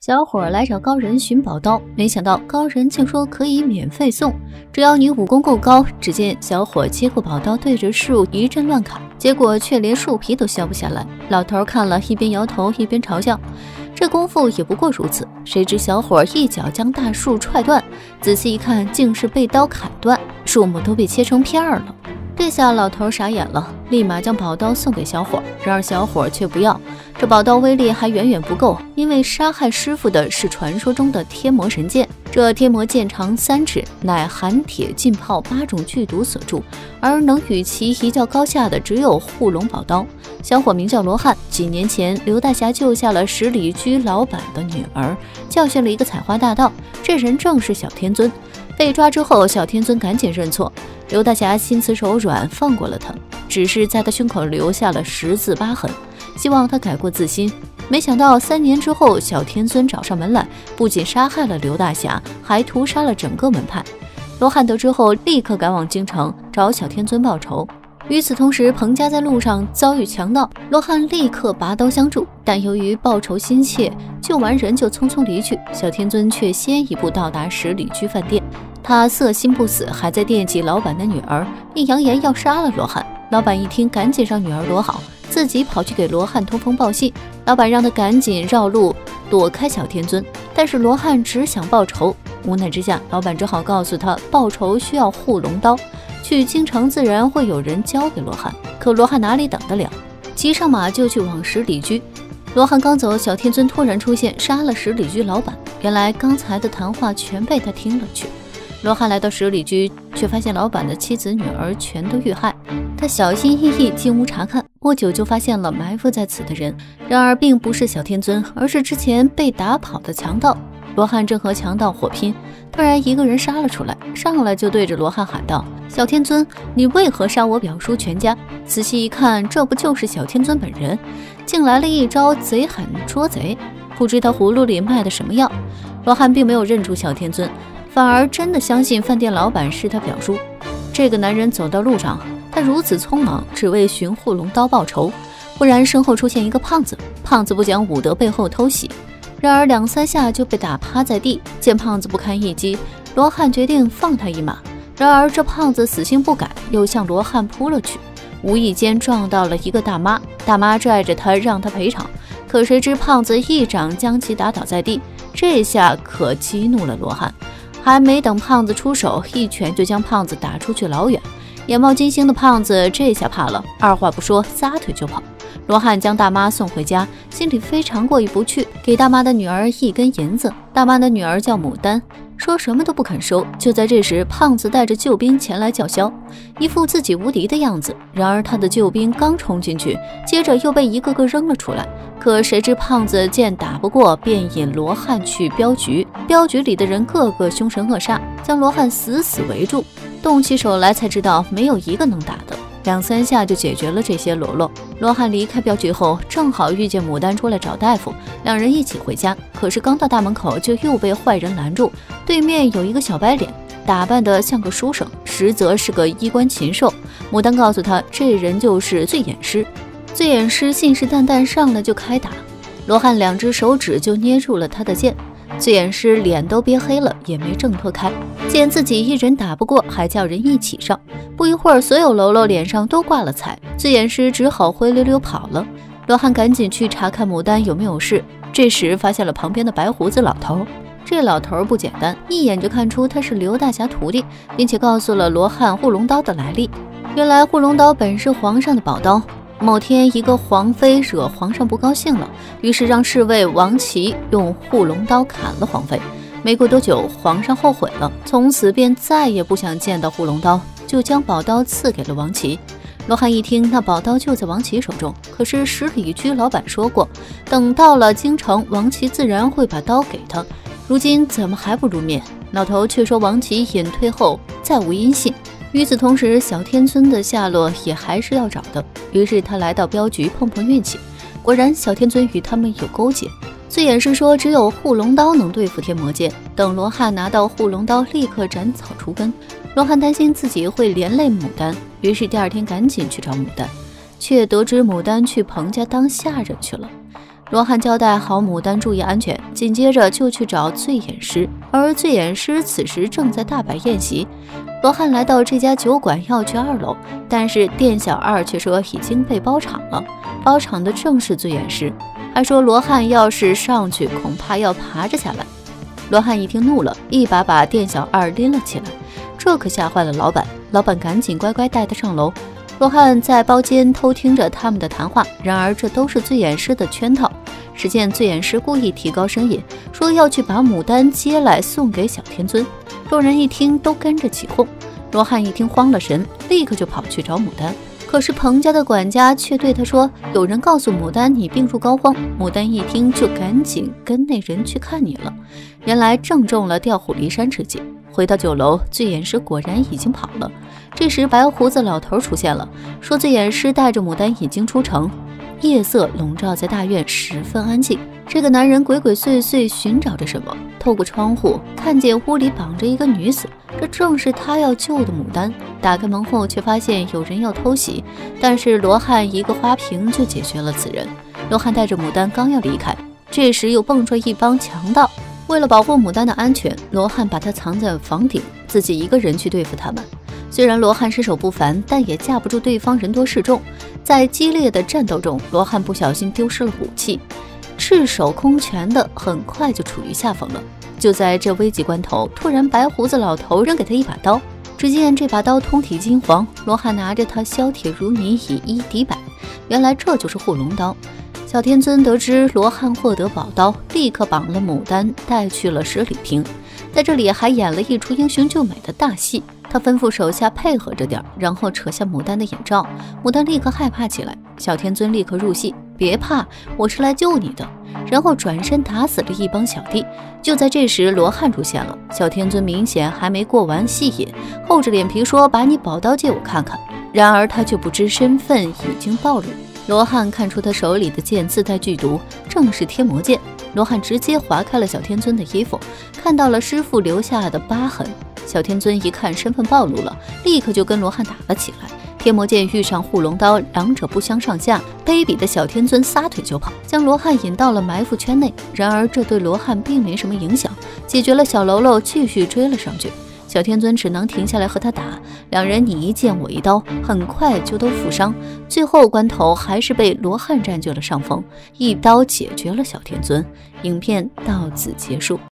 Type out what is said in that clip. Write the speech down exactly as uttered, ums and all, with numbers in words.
小伙来找高人寻宝刀，没想到高人竟说可以免费送，只要你武功够高。只见小伙接过宝刀，对着树一阵乱砍，结果却连树皮都削不下来。老头看了一边摇头一边嘲笑，这功夫也不过如此。谁知小伙一脚将大树踹断，仔细一看，竟是被刀砍断，树木都被切成片儿了。这下老头傻眼了，立马将宝刀送给小伙，然而小伙却不要。这宝刀威力还远远不够，因为杀害师傅的是传说中的天魔神剑。这天魔剑长三尺，乃寒铁浸泡八种剧毒所铸，而能与其一较高下的只有护龙宝刀。小伙名叫罗汉，几年前刘大侠救下了十里居老板的女儿，教训了一个采花大盗，这人正是小天尊。被抓之后，小天尊赶紧认错，刘大侠心慈手软，放过了他，只是在他胸口留下了十字疤痕，希望他改过自新。没想到三年之后，小天尊找上门来，不仅杀害了刘大侠，还屠杀了整个门派。罗汉得知后，立刻赶往京城找小天尊报仇。与此同时，彭家在路上遭遇强盗，罗汉立刻拔刀相助，但由于报仇心切，救完人就匆匆离去。小天尊却先一步到达十里居饭店，他色心不死，还在惦记老板的女儿，并扬言要杀了罗汉。老板一听，赶紧让女儿躲好，自己跑去给罗汉通风报信。老板让他赶紧绕路躲开小天尊，但是罗汉只想报仇。无奈之下，老板只好告诉他，报仇需要护龙刀，去京城自然会有人交给罗汉。可罗汉哪里等得了，骑上马就去往十里居。罗汉刚走，小天尊突然出现，杀了十里居老板。原来刚才的谈话全被他听了去。罗汉来到十里居，却发现老板的妻子女儿全都遇害。他小心翼翼进屋查看，不久就发现了埋伏在此的人，然而并不是小天尊，而是之前被打跑的强盗。罗汉正和强盗火拼，突然一个人杀了出来，上来就对着罗汉喊道：小天尊，你为何杀我表叔全家？仔细一看，这不就是小天尊本人，竟来了一招贼喊捉贼。不知他葫芦里卖的什么药。罗汉并没有认出小天尊，反而真的相信饭店老板是他表叔。这个男人走到路上，他如此匆忙，只为寻护龙刀报仇。忽然身后出现一个胖子，胖子不讲武德，背后偷袭，然而两三下就被打趴在地。见胖子不堪一击，罗汉决定放他一马。然而这胖子死性不改，又向罗汉扑了去，无意间撞到了一个大妈，大妈拽着他让他赔偿，可谁知胖子一掌将其打倒在地，这下可激怒了罗汉。还没等胖子出手，一拳就将胖子打出去老远。眼冒金星的胖子这下怕了，二话不说撒腿就跑。罗汉将大妈送回家，心里非常过意不去，给大妈的女儿一根银子。大妈的女儿叫牡丹，说什么都不肯收。就在这时，胖子带着救兵前来叫嚣，一副自己无敌的样子。然而他的救兵刚冲进去，接着又被一个个扔了出来。可谁知胖子见打不过，便引罗汉去镖局。镖局里的人个个凶神恶煞，将罗汉死死围住。动起手来才知道没有一个能打的，两三下就解决了这些喽啰。罗汉离开镖局后，正好遇见牡丹出来找大夫，两人一起回家。可是刚到大门口，就又被坏人拦住。对面有一个小白脸，打扮得像个书生，实则是个衣冠禽兽。牡丹告诉他，这人就是醉眼师。醉眼师信誓旦旦上来就开打，罗汉两只手指就捏住了他的剑。醉眼师脸都憋黑了，也没挣脱开，见自己一人打不过，还叫人一起上。不一会儿，所有喽啰脸上都挂了彩，醉眼师只好灰溜溜跑了。罗汉赶紧去查看牡丹有没有事，这时发现了旁边的白胡子老头。这老头不简单，一眼就看出他是刘大侠徒弟，并且告诉了罗汉护龙刀的来历。原来护龙刀本是皇上的宝刀，某天一个皇妃惹皇上不高兴了，于是让侍卫王琦用护龙刀砍了皇妃。没过多久，皇上后悔了，从此便再也不想见到护龙刀，就将宝刀赐给了王琦。罗汉一听，那宝刀就在王琦手中，可是十里居老板说过，等到了京城，王琦自然会把刀给他，如今怎么还不露面？老头却说王琦隐退后再无音信。与此同时，小天尊的下落也还是要找的，于是他来到镖局碰碰运气，果然小天尊与他们有勾结。醉眼师说只有护龙刀能对付天魔剑，等罗汉拿到护龙刀，立刻斩草除根。罗汉担心自己会连累牡丹，于是第二天赶紧去找牡丹，却得知牡丹去彭家当下人去了。 罗汉交代好牡丹注意安全，紧接着就去找醉眼师，而醉眼师此时正在大摆宴席。罗汉来到这家酒馆要去二楼，但是店小二却说已经被包场了，包场的正是醉眼师，还说罗汉要是上去恐怕要爬着下来。罗汉一听怒了，一把把店小二拎了起来，这可吓坏了老板，老板赶紧乖乖带他上楼。罗汉在包间偷听着他们的谈话，然而这都是醉眼师的圈套。只见醉眼师故意提高声音，说要去把牡丹接来送给小天尊。众人一听都跟着起哄，罗汉一听慌了神，立刻就跑去找牡丹。可是彭家的管家却对他说，有人告诉牡丹你病入膏肓。牡丹一听就赶紧跟那人去看你了，原来正中了调虎离山之计。回到酒楼，醉眼师果然已经跑了。这时白胡子老头出现了，说醉眼师带着牡丹已经出城。夜色笼罩在大院，十分安静。这个男人鬼鬼祟祟寻找着什么，透过窗户看见屋里绑着一个女子，这正是他要救的牡丹。打开门后却发现有人要偷袭，但是罗汉一个花瓶就解决了此人。罗汉带着牡丹刚要离开，这时又蹦出一帮强盗。为了保护牡丹的安全，罗汉把她藏在房顶，自己一个人去对付他们。虽然罗汉身手不凡，但也架不住对方人多势众。在激烈的战斗中，罗汉不小心丢失了武器，赤手空拳的，很快就处于下风了。就在这危急关头，突然白胡子老头扔给他一把刀，只见这把刀通体金黄，罗汉拿着它削铁如泥，以一敌百。原来这就是护龙刀。小天尊得知罗汉获得宝刀，立刻绑了牡丹带去了十里亭，在这里还演了一出英雄救美的大戏。他吩咐手下配合着点，然后扯下牡丹的眼罩，牡丹立刻害怕起来。小天尊立刻入戏，别怕，我是来救你的，然后转身打死了一帮小弟。就在这时，罗汉出现了，小天尊明显还没过完戏瘾，厚着脸皮说把你宝刀借我看看，然而他却不知身份已经暴露。罗汉看出他手里的剑自带剧毒，正是天魔剑。罗汉直接划开了小天尊的衣服，看到了师傅留下的疤痕。小天尊一看身份暴露了，立刻就跟罗汉打了起来。天魔剑遇上护龙刀，两者不相上下。卑鄙的小天尊撒腿就跑，将罗汉引到了埋伏圈内。然而这对罗汉并没什么影响，解决了小喽啰，继续追了上去。小天尊只能停下来和他打，两人你一剑我一刀，很快就都负伤。最后关头还是被罗汉占据了上风，一刀解决了小天尊。影片到此结束。